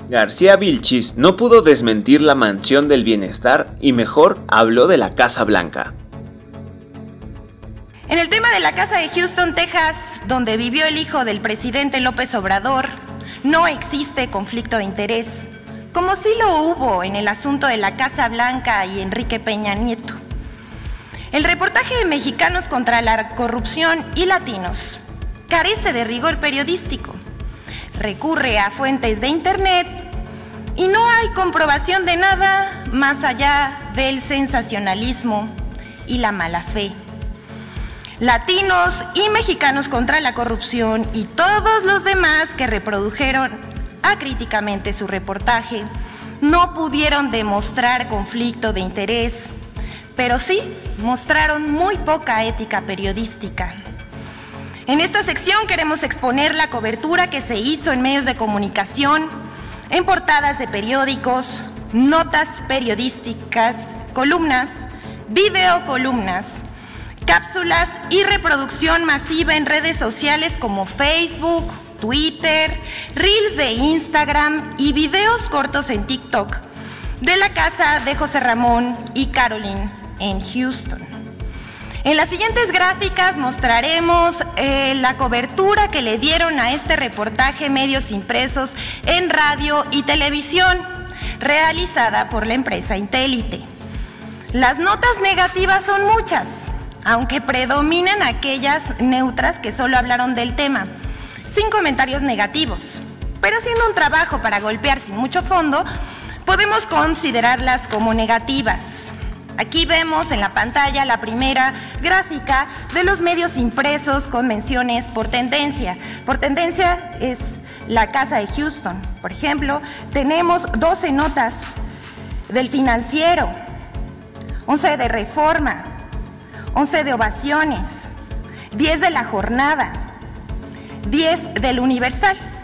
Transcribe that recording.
García Vilchis no pudo desmentir la mansión del bienestar y mejor habló de la Casa Blanca. En el tema de la casa de Houston, Texas, donde vivió el hijo del presidente López Obrador, no existe conflicto de interés, como sí lo hubo en el asunto de la Casa Blanca y Enrique Peña Nieto. El reportaje de Mexicanos contra la Corrupción y Latinos carece de rigor periodístico, recurre a fuentes de internet y no hay comprobación de nada más allá del sensacionalismo y la mala fe. Latinos y Mexicanos contra la Corrupción y todos los demás que reprodujeron acríticamente su reportaje no pudieron demostrar conflicto de interés, pero sí mostraron muy poca ética periodística. En esta sección queremos exponer la cobertura que se hizo en medios de comunicación, en portadas de periódicos, notas periodísticas, columnas, videocolumnas, cápsulas y reproducción masiva en redes sociales como Facebook, Twitter, Reels de Instagram y videos cortos en TikTok de la casa de José Ramón y Caroline en Houston. En las siguientes gráficas mostraremos la cobertura que le dieron a este reportaje medios impresos en radio y televisión, realizada por la empresa Intelite. Las notas negativas son muchas, aunque predominan aquellas neutras que solo hablaron del tema, sin comentarios negativos. Pero haciendo un trabajo para golpear sin mucho fondo, podemos considerarlas como negativas. Aquí vemos en la pantalla la primera gráfica de los medios impresos con menciones por tendencia. Por tendencia es la casa de Houston. Por ejemplo, tenemos 12 notas del Financiero, 11 de Reforma, 11 de Ovaciones, 10 de La Jornada, 10 del Universal.